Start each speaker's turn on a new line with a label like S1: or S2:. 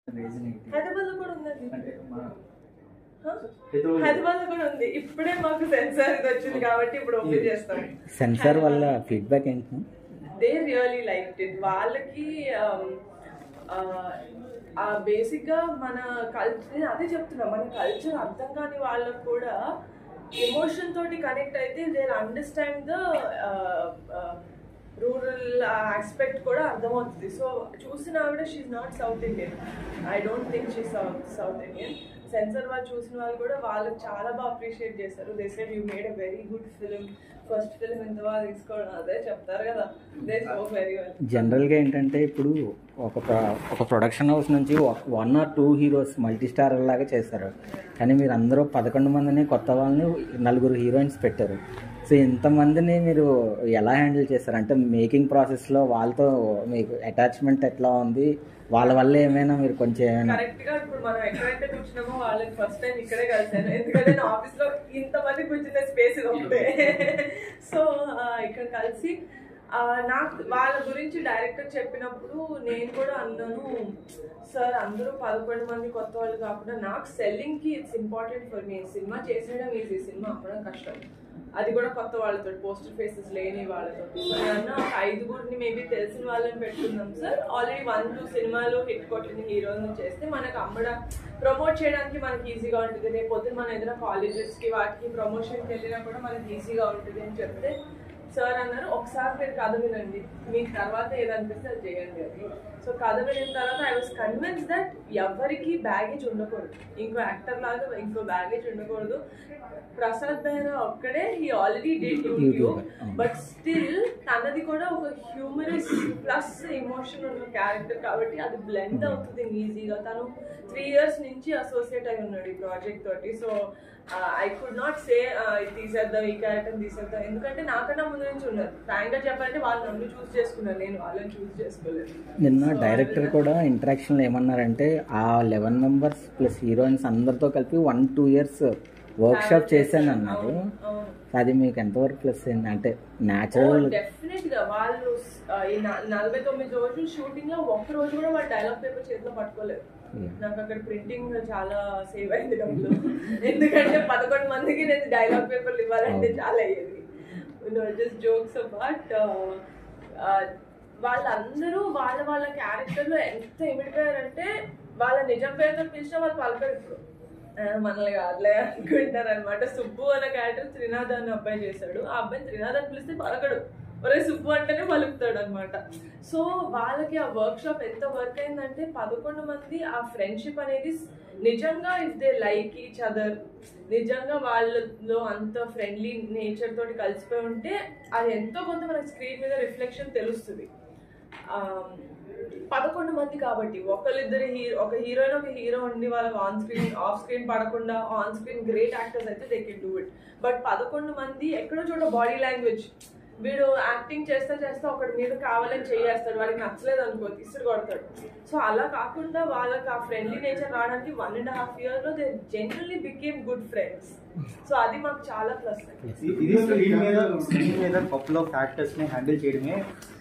S1: హైదరాబాద్ లో కూడా ఉంది, హైదరాబాద్ లో కూడా ఉంది. ఇప్పుడే మాకు సెన్సార్ ఇది వచ్చింది కాబట్టి ఇప్పుడు ఓపెన్ చేస్తాం.
S2: సెన్సార్ వల్ల ఫీడ్బ్యాక్ ఏంటి?
S1: They really like it. వాళ్ళకి బేసిక్ గా మన కల్చర్, అదే చెప్తున్నా, మన కల్చర్ అర్థం కాని వాళ్ళకు కూడా ఎమోషన్ తోటి కనెక్ట్ అయితే they understand the rural aspect కూడా అర్థమవుతుంది. సో చూసిన ఆవిడ she not south Indian, I don't think she south Indian. Sensor వాళ్ళు చూసిన వాళ్ళు కూడా వాళ్ళకి చాలా బాగా అప్రిషియేట్ చేశారు. They said you made a very good film, first film ఎంత బాగా తీసుకోవడం, అదే చెప్తారు కదా, దే స్పోక్ వెరీ వెల్.
S2: జనరల్గా ఏంటంటే ఇప్పుడు ఒక ప్రొడక్షన్ హౌస్ నుంచి 1 or 2 హీరోస్ మల్టీ స్టార్ లాగా చేస్తారు, కానీ మీరు అందరూ 11 మందిని కొత్త వాళ్ళని 4 హీరోయిన్స్ పెట్టారు. సో ఇంతమందిని మీరు ఎలా హ్యాండిల్ చేస్తారు? అంటే మేకింగ్ ప్రాసెస్లో వాళ్ళతో మీకు అటాచ్మెంట్ ఎట్లా ఉంది? వాళ్ళ వల్ల ఏమైనా మీరు కొంచెం
S1: కరెక్ట్ గా ఇప్పుడు మనం ఎక్కడైతే కూర్చున్నామో వాళ్ళకి ఫస్ట్ టైం ఇక్కడే కలిసాను, ఎందుకంటే నా ఆఫీస్ లో ఇంతమంది కూర్చునే స్పేస్ ఒకటే. సో ఇక్కడ కలిసి నాకు వాళ్ళ గురించి డైరెక్టర్ చెప్పినప్పుడు నేను కూడా అన్నాను, సార్ అందరూ 11 మంది కొత్త వాళ్ళు కాకుండా నాకు సెల్లింగ్ కి ఇట్స్ ఇంపార్టెంట్ ఫర్ మీ. సినిమా చేసేయడం ఈజీ, సినిమా అవ్వడం కష్టం, అది కూడా కొత్త వాళ్ళతో, పోస్టర్ ఫేసెస్ లేని వాళ్ళతో. అన్న 5గురిని మేబీ తెలిసిన వాళ్ళని పెట్టుకుందాం సార్, ఆల్రెడీ 1-2 సినిమాలు హిట్ కొట్టిన హీరోని చేస్తే మనకు అమ్మడం, ప్రమోట్ చేయడానికి మనకి ఈజీగా ఉంటుంది. రేపు పొద్దున మన ఏదైనా కాలేజెస్కి వాటికి ప్రమోషన్కి వెళ్ళినా కూడా మనకి ఈజీగా ఉంటుంది అని చెప్తే సార్ అన్నారు, ఒకసారి మీరు కథ వినండి, మీకు తర్వాత ఏదనిపిస్తే అది చేయండి అని. సో కథ వినిన తర్వాత ఐ వాజ్ కన్విన్స్ దట్ ఎవరికి బ్యాగేజ్ ఉండకూడదు, ఇంకో యాక్టర్ లాగా ఇంకో బ్యాగేజ్ ఉండకూడదు. ప్రసాద్ బెహ్రా ఒక్కడే, he already did YouTube, but still తనది కూడా ఒక హ్యూమరస్ ప్లస్ ఎమోషన్ ఉన్న క్యారెక్టర్ కాబట్టి అది బ్లెండ్ అవుతుంది ఈజీగా. తను 3 years నుంచి అసోసియేట్ అయి ఉన్నాడు ఈ ప్రాజెక్ట్ తోటి. So I could not say తీసేద్దాం ఈ క్యారెక్టర్ తీసేద్దాం, ఎందుకంటే నాకన్నా ముందు నుంచి ఉన్నారు. ఫ్రాంక్ గా చెప్పాలంటే వాళ్ళు నన్ను చూస్ చేసుకున్నారు, నేను వాళ్ళని చూస్ చేసుకోలేదు.
S2: నిన్న డైరెక్టర్ కూడా ఇంటరాక్షన్లో ఏమన్నారంటే ఆ 11 members ప్లస్ హీరోయిన్స్ అందరితో కలిపి 1-2 years వర్క్ షాప్ చేశాను అన్నారు. అది మీకు ఎంతవరకు ప్లస్ అయింది? అంటే న్యాచురల్
S1: డెఫినెట్ గా వాళ్ళు ఈ 49 రోజులు షూటింగ్ లో ఒక్క రోజు కూడా వాళ్ళు డైలాగ్ పేపర్ చేతిలో పట్టుకోలేదు. నాకు అక్కడ ప్రింటింగ్ చాలా సేవ్ అయింది డబ్బులు, ఎందుకంటే 11 మందికి నేను డైలాగ్ పేపర్లు ఇవ్వాలంటే చాలా అయ్యేది. జస్ట్ జోక్స్ అబౌట్ వాళ్ళందరూ వాళ్ళ క్యారెక్టర్ లో ఎంత ఇమిడిపోయారంటే వాళ్ళ నిజం పేరుతో పిలిచినా వాళ్ళు పలకరు. ఇప్పుడు మనల్ని కాదులే అనుకుంటారు అనమాట. సుబ్బు అనే క్యారెక్టర్ త్రినాథ్ అనే అబ్బాయి చేశాడు, ఆ అబ్బాయి త్రినాథ్ అని పిలిస్తే పలకడు, ఒరే సుబ్బు అంటేనే పలుకుతాడు అనమాట. సో వాళ్ళకి ఆ వర్క్ షాప్ ఎంత వర్క్ అయిందంటే 11 మంది ఆ ఫ్రెండ్షిప్ అనేది నిజంగా if they like each other, నిజంగా వాళ్ళలో అంత ఫ్రెండ్లీ నేచర్ తోటి కలిసిపోయి ఉంటే అది ఎంతో కొంత మనకి స్క్రీన్ మీద రిఫ్లెక్షన్ తెలుస్తుంది. 11 మంది కాబట్టి ఒకళ్ళిద్దరు ఒక హీరోయిన్ ఒక హీరో ఉండి వాళ్ళకి ఆన్ స్క్రీన్ ఆఫ్ స్క్రీన్ పడకుండా ఆన్ స్క్రీన్ గ్రేట్ యాక్టర్స్ అయితే they can do it. But 11 మంది ఎక్కడో చోట బాడీ లాంగ్వేజ్, వీడు యాక్టింగ్ చేస్తా ఒకటి మీద కావాలని చేయేస్తాడు, వాడికి నచ్చలేదు అనుకో తీసుడు కొడతాడు. సో అలా కాకుండా వాళ్ళకి ఆ ఫ్రెండ్లీ నేచర్ రావడానికి 1.5 years లో they genuinely became good friends. So అది మాకు చాలా ప్లస్.
S3: కపుల్ ఆఫ్ యాక్టర్స్ ని హ్యాండిల్ చేయడమే